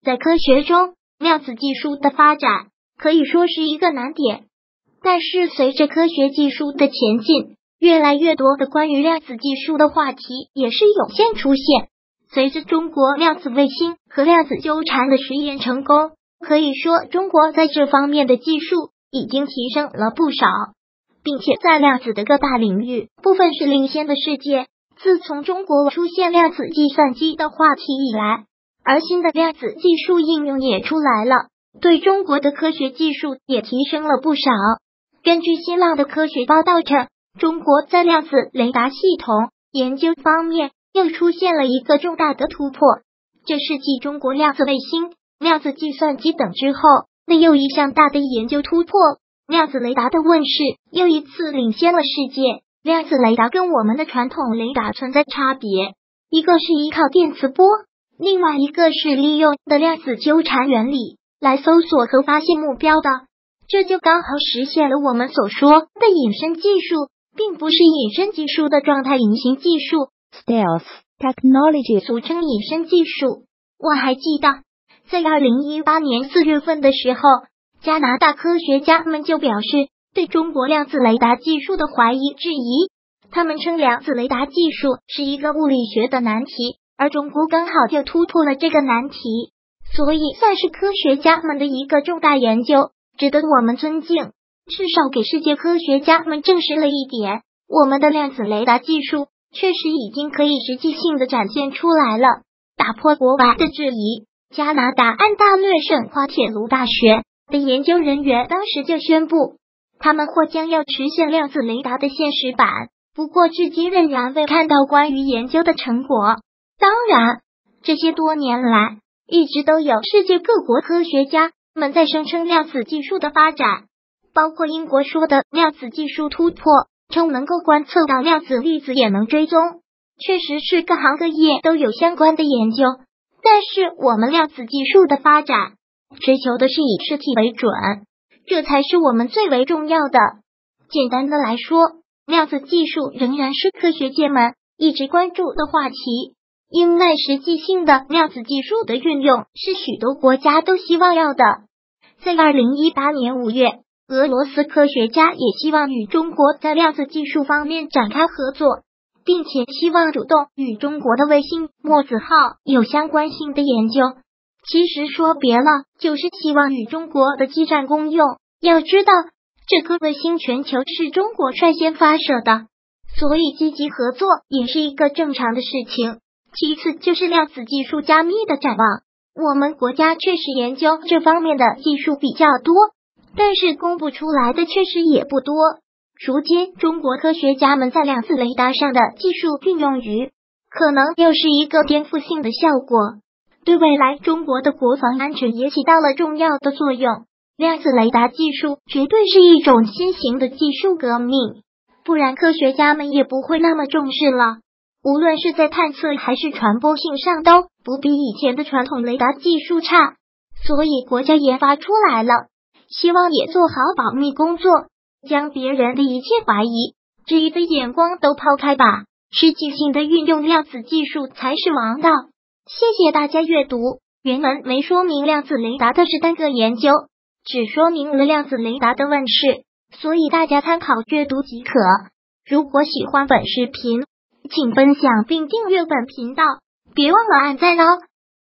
在科学中，量子技术的发展可以说是一个难点，但是随着科学技术的前进，越来越多的关于量子技术的话题也是涌现出现。随着中国量子卫星和量子纠缠的实验成功，可以说中国在这方面的技术已经提升了不少，并且在量子的各大领域部分是领先的世界。自从中国出现量子计算机的话题以来，而新的量子技术应用也出来了，对中国的科学技术也提升了不少。根据新浪的科学报道称，中国在量子雷达系统研究方面又出现了一个重大的突破，这是继中国量子卫星、量子计算机等之后的又一项大的研究突破。量子雷达的问世又一次领先了世界。量子雷达跟我们的传统雷达存在差别，一个是依靠电磁波，另外一个是利用的量子纠缠原理来搜索和发现目标的，这就刚好实现了我们所说的隐身技术，并不是隐身技术的状态隐形技术 Stealth Technology， 俗称隐身技术。我还记得在2018年4月份的时候，加拿大科学家们就表示对中国量子雷达技术的怀疑质疑，他们称量子雷达技术是一个物理学的难题，而中国刚好就突破了这个难题，所以算是科学家们的一个重大研究，值得我们尊敬。至少给世界科学家们证实了一点，我们的量子雷达技术确实已经可以实际性的展现出来了，打破国外的质疑。加拿大安大略省滑铁卢大学的研究人员当时就宣布，他们或将要实现量子雷达的现实版，不过至今仍然未看到关于研究的成果。当然，这些多年来一直都有世界各国科学家们在声称量子技术的发展，包括英国说的量子技术突破，称能够观测到量子粒子也能追踪，确实是各行各业都有相关的研究。但是我们量子技术的发展追求的是以实体为准，这才是我们最为重要的。简单的来说，量子技术仍然是科学界们一直关注的话题，因为实际性的量子技术的运用是许多国家都希望要的。在2018年5月，俄罗斯科学家也希望与中国在量子技术方面展开合作，并且希望主动与中国的卫星墨子号有相关性的研究。其实说别了，就是希望与中国的基站共用。要知道，这颗卫星全球是中国率先发射的，所以积极合作也是一个正常的事情。其次就是量子技术加密的展望，我们国家确实研究这方面的技术比较多，但是公布出来的确实也不多。如今中国科学家们在量子雷达上的技术运用于，可能又是一个颠覆性的效果，对未来中国的国防安全也起到了重要的作用。量子雷达技术绝对是一种新型的技术革命，不然科学家们也不会那么重视了。无论是在探测还是传播性上都不比以前的传统雷达技术差，所以国家研发出来了，希望也做好保密工作，将别人的一切怀疑、质疑的眼光都抛开吧，实际性的运用量子技术才是王道。谢谢大家阅读，原文没说明量子雷达的是单个研究，只说明了量子雷达的问世，所以大家参考阅读即可。如果喜欢本视频，请分享并订阅本频道，别忘了按赞哦。